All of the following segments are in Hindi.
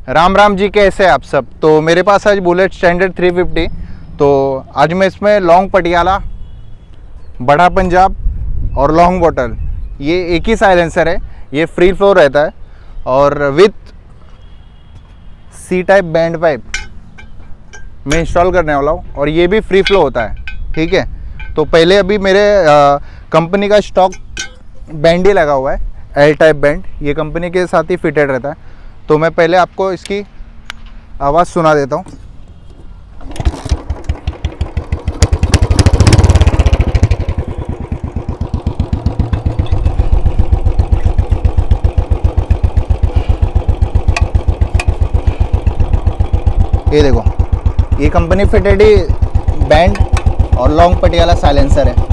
राम राम जी, कैसे हैं आप सब। तो मेरे पास आज बुलेट स्टैंडर्ड 350। तो आज मैं इसमें लॉन्ग पटियाला, बड़ा पंजाब और लॉन्ग बॉटल, ये एक ही साइलेंसर है। ये फ्री फ्लो रहता है और with C type bend pipe मैं इंस्टॉल करने वाला हूँ और ये भी फ्री फ्लो होता है। ठीक है, तो पहले अभी मेरे कंपनी का स्टॉक बैंड ही लगा हुआ है, एल टाइप बैंड, ये कंपनी के साथ ही फिटेड रहता है। तो मैं पहले आपको इसकी आवाज़ सुना देता हूँ। ये देखो, ये कंपनी फिटेड ही बैंड और लॉन्ग पटियाला साइलेंसर है।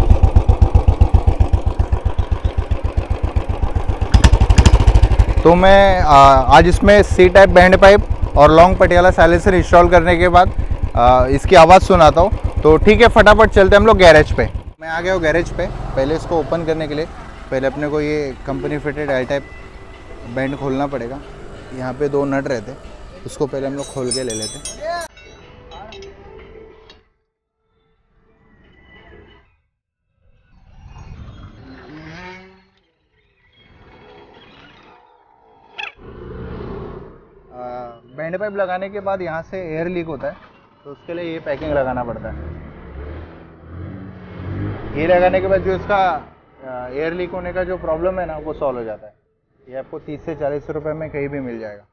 तो मैं आज इसमें सी टाइप बैंड पाइप और लॉन्ग पटियाला साइलेंसर इंस्टॉल करने के बाद इसकी आवाज़ सुनाता हूँ। तो ठीक है, फटाफट चलते हैं हम लोग गैरेज पे। मैं आ गया हूँ गैरेज पे। पहले इसको ओपन करने के लिए पहले अपने को ये company fitted L type bend खोलना पड़ेगा। यहाँ पे दो नट रहते, उसको पहले हम लोग खोल के ले लेते हैं। बैंड पाइप लगाने के बाद यहाँ से एयर लीक होता है, तो उसके लिए ये पैकिंग लगाना पड़ता है। ये लगाने के बाद जो इसका एयर लीक होने का जो प्रॉब्लम है ना, वो सॉल्व हो जाता है। ये आपको 30 से 40 रुपए में कहीं भी मिल जाएगा।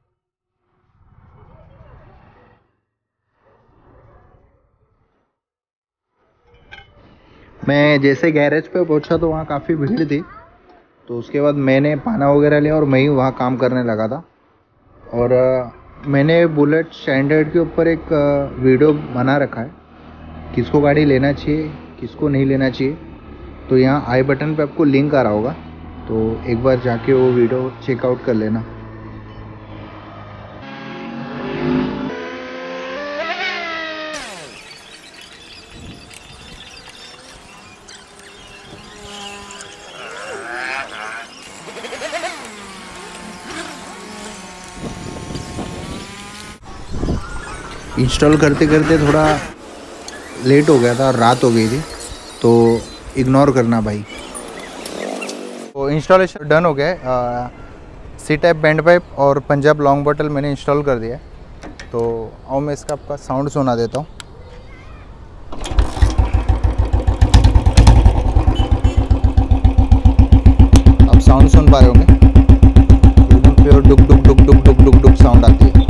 मैं जैसे गैरेज पे पहुंचा तो वहाँ काफ़ी भीड़ थी, तो उसके बाद मैंने पाना वगैरह लिया और मैं ही वहाँ काम करने लगा था। और मैंने बुलेट स्टैंडर्ड के ऊपर एक वीडियो बना रखा है, किसको गाड़ी लेना चाहिए किसको नहीं लेना चाहिए। तो यहाँ आई बटन पे आपको लिंक आ रहा होगा, तो एक बार जाके वो वीडियो चेकआउट कर लेना। इंस्टॉल करते करते थोड़ा लेट हो गया था और रात हो गई थी, तो इग्नोर करना भाई। तो इंस्टॉलेशन डन हो गया। सी टाइप बैंड पाइप और पंजाब लॉन्ग बॉटल मैंने इंस्टॉल कर दिया है। तो आओ मैं इसका आपका साउंड सुना देता हूँ। आप साउंड सुन पा रहे होंगे, एकदम प्योर डुक डुक डुक डुक डुक डुक डुक साउंड आती है।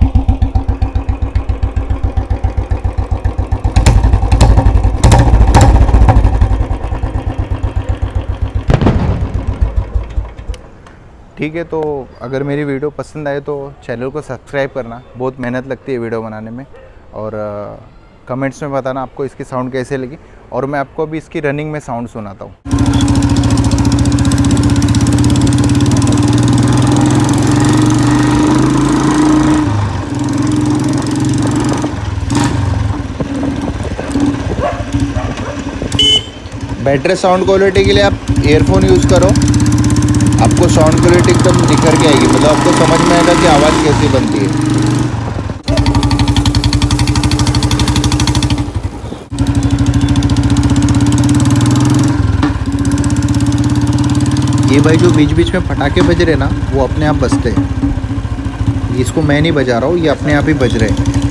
ठीक है, तो अगर मेरी वीडियो पसंद आए तो चैनल को सब्सक्राइब करना, बहुत मेहनत लगती है वीडियो बनाने में। और कमेंट्स में बताना आपको इसकी साउंड कैसे लगी, और मैं आपको अभी इसकी रनिंग में साउंड सुनाता हूँ। बेटर साउंड क्वालिटी के लिए आप ईयरफोन यूज़ करो, आपको साउंड क्वालिटी एकदम निखर के आएगी, मतलब आपको समझ में आएगा कि आवाज़ कैसी बनती है। ये भाई जो बीच बीच में पटाखे बज रहे ना, वो अपने आप बजते हैं। इसको मैं नहीं बजा रहा हूँ, ये अपने आप ही बज रहे हैं।